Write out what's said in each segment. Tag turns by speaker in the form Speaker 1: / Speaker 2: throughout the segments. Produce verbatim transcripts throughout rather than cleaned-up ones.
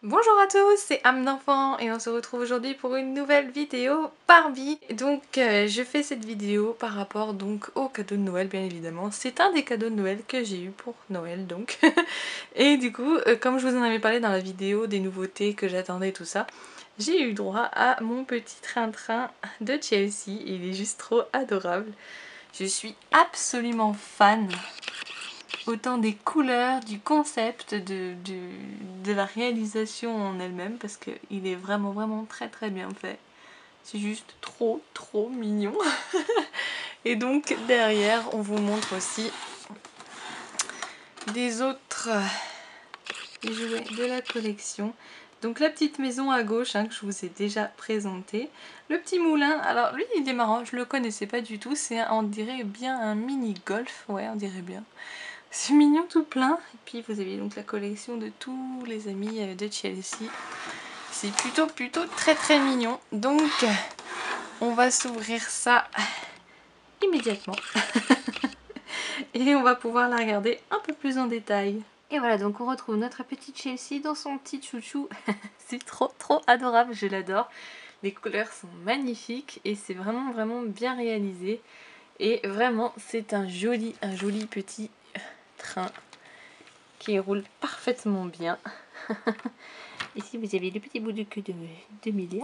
Speaker 1: Bonjour à tous, c'est âme d'enfant et on se retrouve aujourd'hui pour une nouvelle vidéo Barbie. Donc euh, je fais cette vidéo par rapport donc au cadeau de Noël bien évidemment. C'est un des cadeaux de Noël que j'ai eu pour Noël donc. Et du coup, euh, comme je vous en avais parlé dans la vidéo des nouveautés que j'attendais tout ça, j'ai eu droit à mon petit train-train de Chelsea. Il est juste trop adorable. Je suis absolument fan. Autant des couleurs, du concept, de, de, de la réalisation en elle-même, parce qu'il est vraiment vraiment très très bien fait. C'est juste trop trop mignon. Et donc derrière on vous montre aussi des autres jouets de la collection. Donc la petite maison à gauche hein, que je vous ai déjà présentée. Le petit moulin, alors lui il est marrant, je le connaissais pas du tout, c'est on dirait bien un mini golf, ouais on dirait bien. C'est mignon tout plein. Et puis vous avez donc la collection de tous les amis de Chelsea. C'est plutôt plutôt très très mignon. Donc on va s'ouvrir ça immédiatement. Et on va pouvoir la regarder un peu plus en détail. Et voilà, donc on retrouve notre petite Chelsea dans son petit chouchou. C'est trop trop adorable, je l'adore. Les couleurs sont magnifiques et c'est vraiment vraiment bien réalisé. Et vraiment c'est un joli, un joli petit train qui roule parfaitement bien. Ici vous avez le petit bout de queue de, de Milia.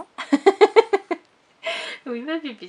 Speaker 1: Oui ma pupisse.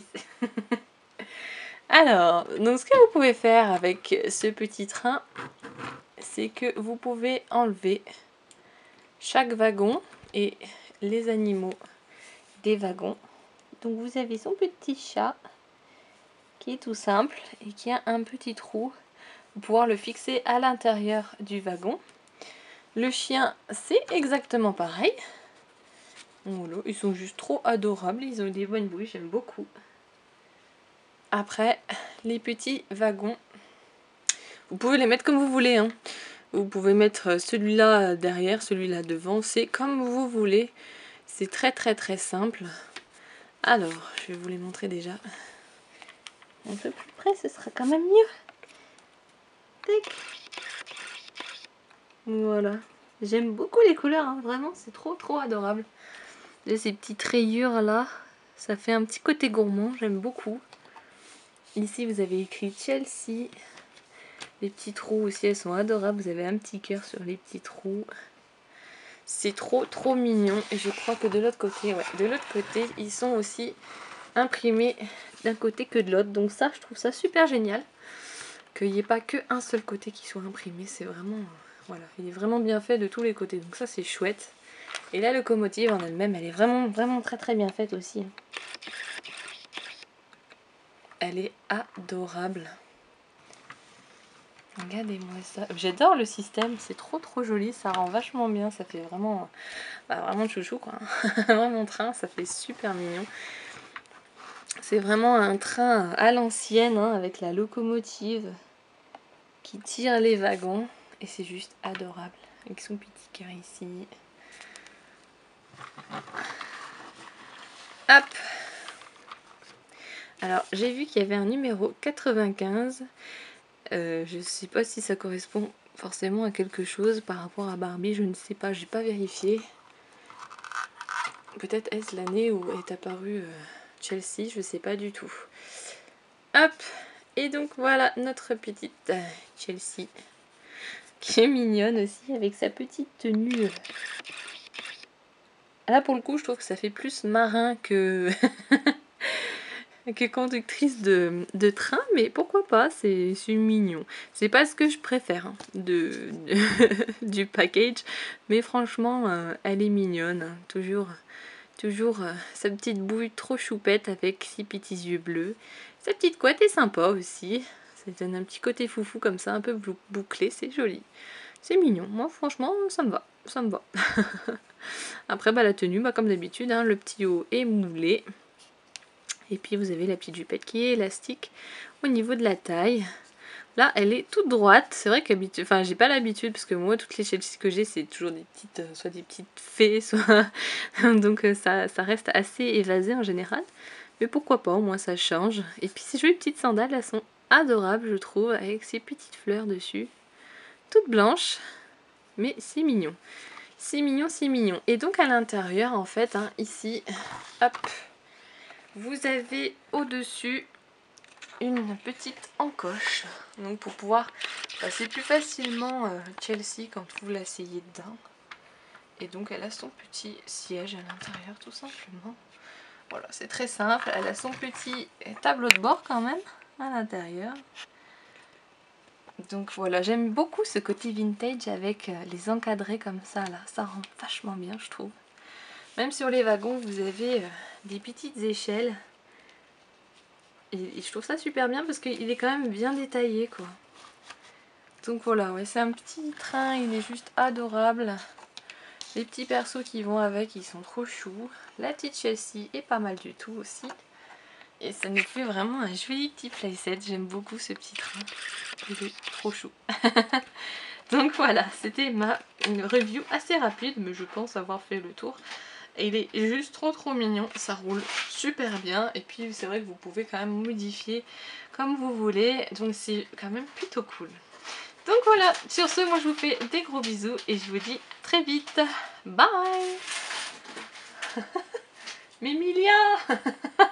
Speaker 1: Alors, donc ce que vous pouvez faire avec ce petit train, c'est que vous pouvez enlever chaque wagon et les animaux des wagons. Donc vous avez son petit chat qui est tout simple et qui a un petit trou pour pouvoir le fixer à l'intérieur du wagon. Le chien, c'est exactement pareil. Voilà, ils sont juste trop adorables, ils ont des bonnes bouilles, j'aime beaucoup. Après, les petits wagons, vous pouvez les mettre comme vous voulez. Hein. Vous pouvez mettre celui-là derrière, celui-là devant, c'est comme vous voulez. C'est très très très simple. Alors, je vais vous les montrer déjà. Un peu plus près, ce sera quand même mieux. Tac. Voilà. J'aime beaucoup les couleurs, hein. Vraiment, c'est trop trop adorable. Et ces petites rayures là, ça fait un petit côté gourmand, j'aime beaucoup. Ici, vous avez écrit Chelsea. Les petits trous aussi, elles sont adorables. Vous avez un petit cœur sur les petits trous. C'est trop, trop mignon. Et je crois que de l'autre côté, ouais, de l'autre côté, ils sont aussi imprimés d'un côté que de l'autre. Donc ça, je trouve ça super génial. Qu'il n'y ait pas qu'un seul côté qui soit imprimé. C'est vraiment, voilà, il est vraiment bien fait de tous les côtés. Donc ça, c'est chouette. Et la locomotive en elle-même, elle est vraiment, vraiment très, très bien faite aussi. Elle est adorable. Regardez-moi ça. J'adore le système, c'est trop trop joli, ça rend vachement bien, ça fait vraiment, bah, vraiment chouchou quoi. Vraiment train, ça fait super mignon. C'est vraiment un train à l'ancienne hein, avec la locomotive qui tire les wagons et c'est juste adorable. Avec son petit cœur ici. Hop. Alors j'ai vu qu'il y avait un numéro quatre-vingt-quinze. Euh, je sais pas si ça correspond forcément à quelque chose par rapport à Barbie, je ne sais pas, j'ai pas vérifié. Peut-être est-ce l'année où est apparue euh, Chelsea, je sais pas du tout. Hop, et donc voilà notre petite euh, Chelsea qui est mignonne aussi avec sa petite tenue. Là pour le coup je trouve que ça fait plus marin que que conductrice de, de train, mais pourquoi pas, c'est mignon. C'est pas ce que je préfère hein, de, de du package, mais franchement, euh, elle est mignonne. Hein, toujours toujours euh, sa petite bouille trop choupette avec ses petits yeux bleus. Sa petite couette est sympa aussi. Ça donne un petit côté foufou comme ça, un peu bouclé, c'est joli. C'est mignon. Moi, franchement, ça me va. Ça me va. Après, bah, la tenue, bah, comme d'habitude, hein, le petit haut est moulé. Et puis vous avez la petite jupette qui est élastique au niveau de la taille. Là, elle est toute droite. C'est vrai qu'habitude, enfin, j'ai pas l'habitude parce que moi, toutes les Chelsea que j'ai, c'est toujours des petites, euh, soit des petites fées, soit donc euh, ça, ça reste assez évasé en général. Mais pourquoi pas, au moins ça change. Et puis ces jolies petites sandales, elles sont adorables, je trouve, avec ces petites fleurs dessus, toutes blanches, mais c'est mignon. si mignon, si mignon. Et donc à l'intérieur, en fait, hein, ici, hop, vous avez au-dessus une petite encoche. Donc pour pouvoir passer plus facilement euh, Chelsea quand vous l'asseyez dedans. Et donc elle a son petit siège à l'intérieur tout simplement. Voilà, c'est très simple. Elle a son petit tableau de bord quand même à l'intérieur. Donc voilà, j'aime beaucoup ce côté vintage avec les encadrés comme ça là. Ça rend vachement bien je trouve. Même sur les wagons vous avez des petites échelles. Et je trouve ça super bien parce qu'il est quand même bien détaillé quoi. Donc voilà, ouais, c'est un petit train, il est juste adorable. Les petits persos qui vont avec, ils sont trop choux. La petite Chelsea est pas mal du tout aussi. Et ça nous fait vraiment un joli petit playset. J'aime beaucoup ce petit train. Il est trop chou. Donc voilà, c'était ma une review assez rapide, mais je pense avoir fait le tour. Et il est juste trop trop mignon. Ça roule super bien. Et puis c'est vrai que vous pouvez quand même modifier comme vous voulez. Donc c'est quand même plutôt cool. Donc voilà, sur ce, moi je vous fais des gros bisous et je vous dis très vite. Bye. Mimilia.